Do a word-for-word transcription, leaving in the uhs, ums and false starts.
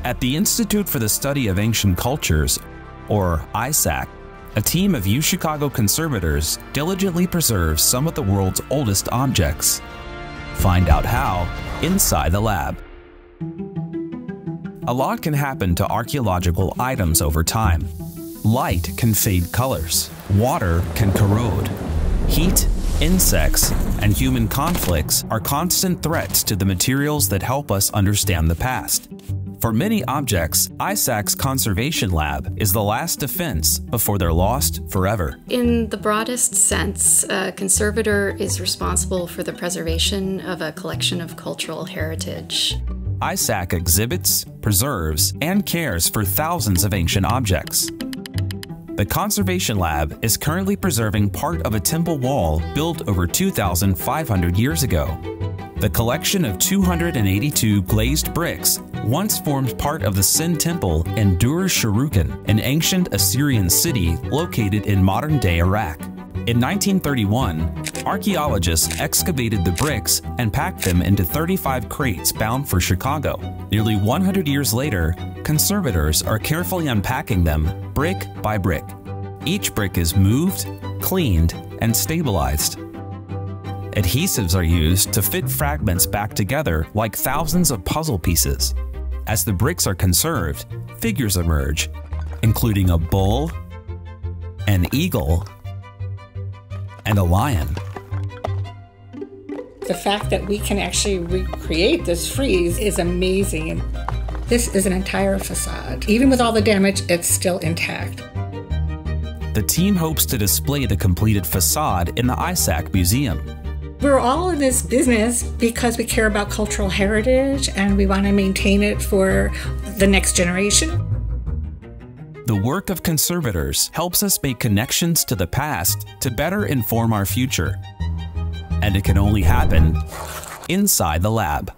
At the Institute for the Study of Ancient Cultures, or I S A C, a team of UChicago conservators diligently preserves some of the world's oldest objects. Find out how inside the lab. A lot can happen to archaeological items over time. Light can fade colors, water can corrode. Heat, insects, and human conflicts are constant threats to the materials that help us understand the past. For many objects, I S A C's conservation lab is the last defense before they're lost forever. In the broadest sense, a conservator is responsible for the preservation of a collection of cultural heritage. I S A C exhibits, preserves, and cares for thousands of ancient objects. The Conservation Lab is currently preserving part of a temple wall built over two thousand five hundred years ago. The collection of two hundred eighty-two glazed bricks once formed part of the Sin Temple in Dur-Sharrukin, an ancient Assyrian city located in modern-day Iraq. In nineteen thirty-one, archaeologists excavated the bricks and packed them into thirty-five crates bound for Chicago. Nearly one hundred years later, conservators are carefully unpacking them brick by brick. Each brick is moved, cleaned, and stabilized. Adhesives are used to fit fragments back together like thousands of puzzle pieces. As the bricks are conserved, figures emerge, including a bull, an eagle, and a lion. The fact that we can actually recreate this frieze is amazing. This is an entire facade. Even with all the damage, it's still intact. The team hopes to display the completed facade in the I S A C Museum. We're all in this business because we care about cultural heritage and we want to maintain it for the next generation. The work of conservators helps us make connections to the past to better inform our future. And it can only happen inside the lab.